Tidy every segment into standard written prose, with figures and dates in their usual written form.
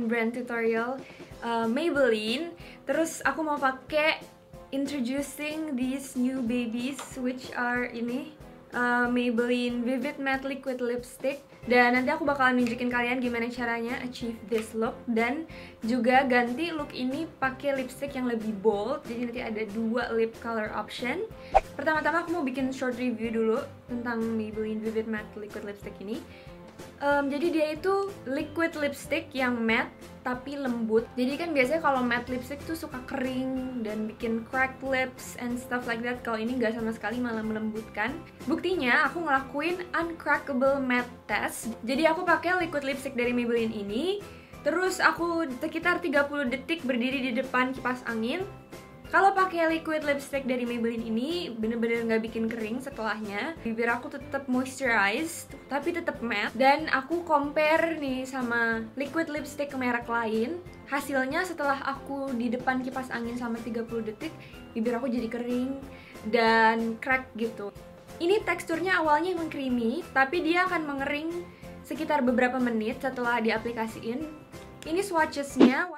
brand tutorial Maybelline. Terus aku mau pakai introducing these new babies, which are ini Maybelline Vivid Matte Liquid Lipstick. Dan nanti aku bakalan nunjukin kalian gimana caranya achieve this look, dan juga ganti look ini pakai lipstick yang lebih bold. Jadi nanti ada 2 lip color option. Pertama-tama aku mau bikin short review dulu tentang Maybelline Vivid Matte Liquid Lipstick ini. Jadi dia itu liquid lipstick yang matte tapi lembut. Jadi kan biasanya kalau matte lipstick tuh suka kering dan bikin cracked lips and stuff like that. Kalau ini nggak sama sekali, malah melembutkan. Buktinya aku ngelakuin uncrackable matte test. Jadi aku pakai liquid lipstick dari Maybelline ini. Terus aku sekitar 30 detik berdiri di depan kipas angin. Kalau pakai liquid lipstick dari Maybelline ini bener-bener nggak bikin kering setelahnya. Bibir aku tetap moisturized tapi tetap matte. Dan aku compare nih sama liquid lipstick merek lain. Hasilnya setelah aku di depan kipas angin selama 30 detik, bibir aku jadi kering dan crack gitu. Ini teksturnya awalnya emang creamy, tapi dia akan mengering sekitar beberapa menit setelah diaplikasiin. Ini swatchesnya.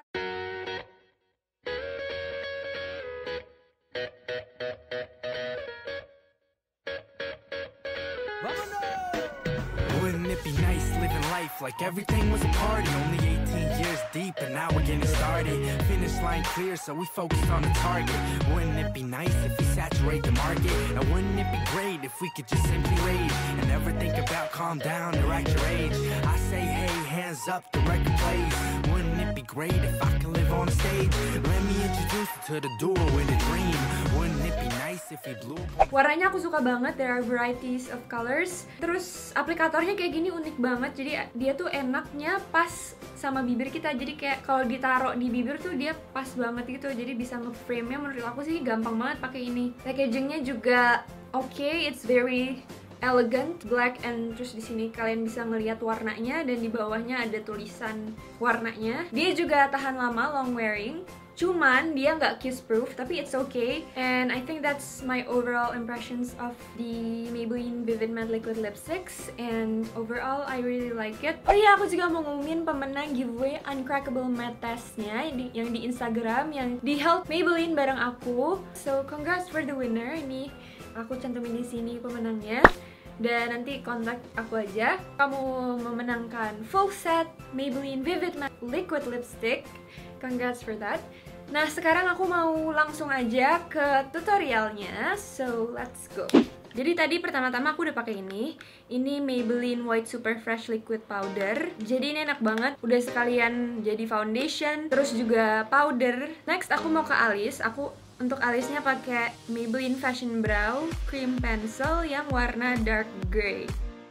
Wouldn't it be nice living life like everything was a party? Only 18 years deep and now we're getting started. Finish line clear so we focused on the target. Wouldn't it be nice if we saturate the market? And wouldn't it be great if we could just simply rage and never think about calm down or act your age? I say hey, hands up, the record plays. Wouldn't it be great if I can live on stage? Let me introduce you to the duo in a dream. Wouldn't it be nice if we blew? Warnanya aku suka banget, there are varieties of colors. Terus aplikatornya kayak gini unik banget, jadi dia tuh enaknya pas sama bibir kita. Jadi kayak kalau ditaruh di bibir tuh dia pas banget gitu, jadi bisa nge-frame-nya. Menurut aku sih gampang banget pakai ini. Packagingnya juga oke, it's very elegant, black, and terus di sini kalian bisa ngelihat warnanya dan di bawahnya ada tulisan warnanya. Dia juga tahan lama, long wearing. Cuman dia nggak kiss proof, tapi it's okay. And I think that's my overall impressions of the Maybelline Vivid Matte Liquid Lipsticks. And overall I really like it. Oh iya, aku juga mau ngumumin pemenang giveaway Uncrackable Matte Testnya yang di Instagram, yang di held Maybelline bareng aku. So congrats for the winner. Ini aku cantumin di sini pemenangnya. Dan nanti kontak aku aja. Kamu memenangkan full set Maybelline Vivid Matte Liquid Lipstick. Congrats for that. Nah, sekarang aku mau langsung aja ke tutorialnya. So, let's go. Jadi tadi pertama-tama aku udah pakai ini. Ini Maybelline White Super Fresh Liquid Powder. Jadi ini enak banget. Udah sekalian jadi foundation, terus juga powder. Next, aku mau ke alis. Untuk alisnya pakai Maybelline Fashion Brow Cream Pencil yang warna dark gray.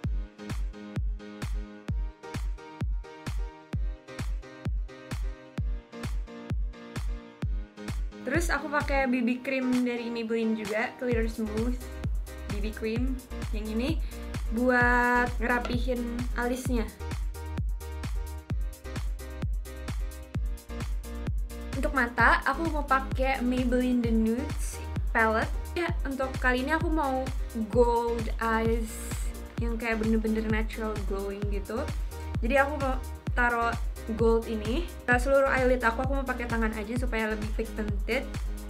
Terus aku pakai BB cream dari Maybelline juga, Clear Smooth BB cream yang ini buat ngerapihin alisnya. Untuk mata, aku mau pakai Maybelline The Nudes palette. Ya, untuk kali ini aku mau gold eyes yang kayak bener-bener natural glowing gitu. Jadi aku mau taruh gold ini ke seluruh eyelid aku mau pakai tangan aja supaya lebih pigmented.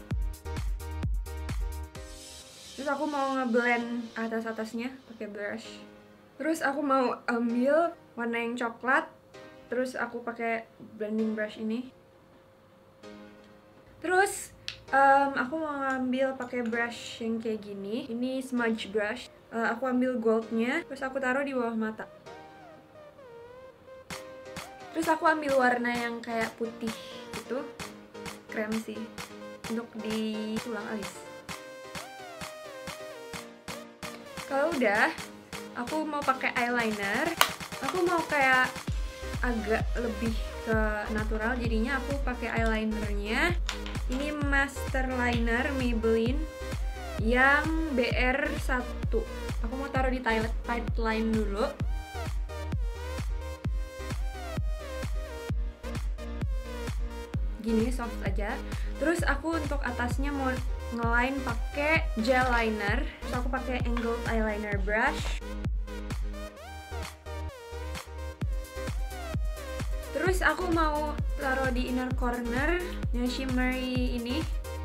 Terus aku mau ngeblend atas-atasnya pakai brush. Terus aku mau ambil warna yang coklat. Terus aku pakai blending brush ini. Terus aku mau ngambil pakai brush yang kayak gini. Ini smudge brush. Aku ambil goldnya. Terus aku taruh di bawah mata. Terus aku ambil warna yang kayak putih gitu, krem sih, untuk di tulang alis. Kalau udah, aku mau pakai eyeliner. Aku mau kayak agak lebih ke natural, jadinya aku pakai eyelinernya. Ini Master Liner Maybelline yang BR1. Aku mau taruh di tight line dulu. Gini, soft aja. Terus aku untuk atasnya mau ngeline pakai gel liner. Terus aku pakai angled eyeliner brush. Terus Terus aku mau taruh di inner corner yang shimmery ini.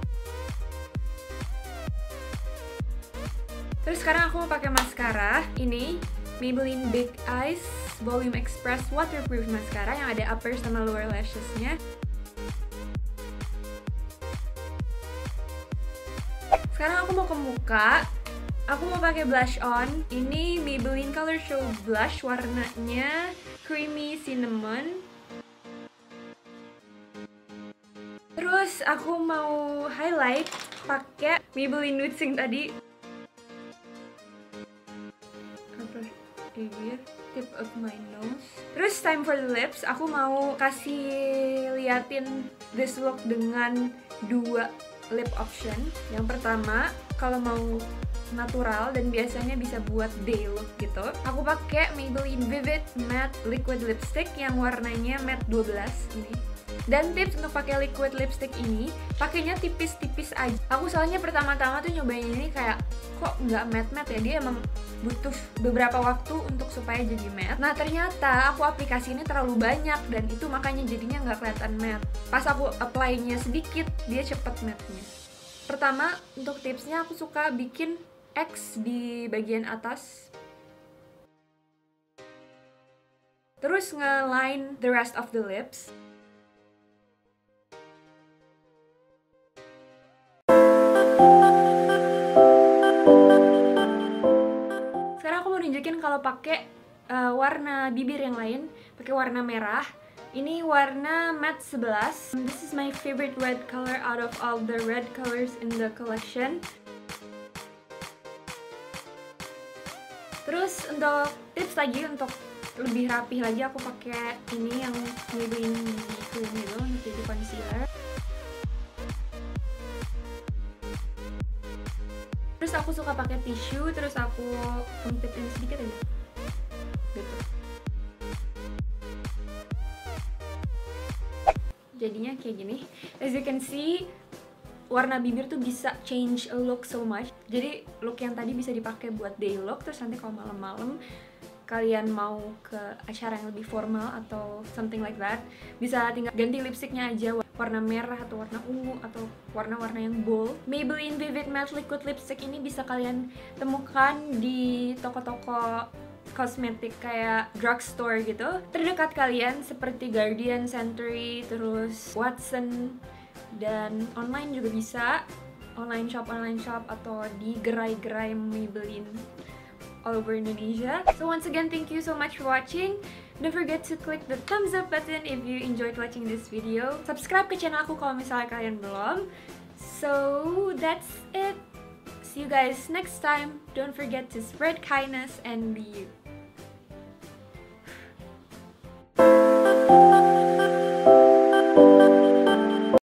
Terus sekarang aku mau pakai maskara ini, Maybelline Big Eyes Volume Express Waterproof Mascara yang ada upper sama lower lashes-nya. Sekarang aku mau ke muka. Aku mau pakai blush on. Ini Maybelline Color Show Blush, warnanya Creamy Cinnamon. Terus aku mau highlight pakai Maybelline Nude Sing tadi. Here, tip of my nose. Terus time for the lips. Aku mau kasih liatin this look dengan dua lip option. Yang pertama, kalau mau natural dan biasanya bisa buat day look gitu, aku pakai Maybelline Vivid Matte Liquid Lipstick yang warnanya matte 12 ini. Dan tips untuk pakai liquid lipstick ini, pakainya tipis-tipis aja. Aku soalnya pertama-tama tuh nyobain ini kayak kok nggak matte-matte ya, dia emang butuh beberapa waktu untuk supaya jadi matte. Nah ternyata aku aplikasi ini terlalu banyak dan itu makanya jadinya nggak kelihatan matte. Pas aku apply-nya sedikit, dia cepet matte-nya. Pertama, untuk tipsnya aku suka bikin X di bagian atas. Terus nge-line the rest of the lips. Sekarang aku mau nunjukin kalau pakai warna bibir yang lain, pakai warna merah. Ini warna matte 11. This is my favorite red color out of all the red colors in the collection. Terus untuk tips lagi untuk lebih rapih lagi, aku pakai ini yang Maybelline BB Cream gitu untuk jadi concealer. Terus aku suka pakai tisu, terus aku kempitin sedikit aja, gitu. Jadinya kayak gini. As you can see, warna bibir tuh bisa change a look so much. Jadi look yang tadi bisa dipakai buat day look, terus nanti kalau malam-malam kalian mau ke acara yang lebih formal atau something like that, bisa tinggal ganti lipstiknya aja warna merah atau warna ungu atau warna-warna yang bold. Maybelline Vivid Matte Liquid Lipstick ini bisa kalian temukan di toko-toko kosmetik kayak drugstore gitu terdekat kalian, seperti Guardian, Century, terus Watson, dan online juga bisa, online shop atau di gerai-gerai Maybelline all over Indonesia. So once again, thank you so much for watching. Don't forget to click the thumbs up button if you enjoyed watching this video. Subscribe ke channel aku kalau misalnya kalian belum. So that's it. See you guys next time. Don't forget to spread kindness and be you.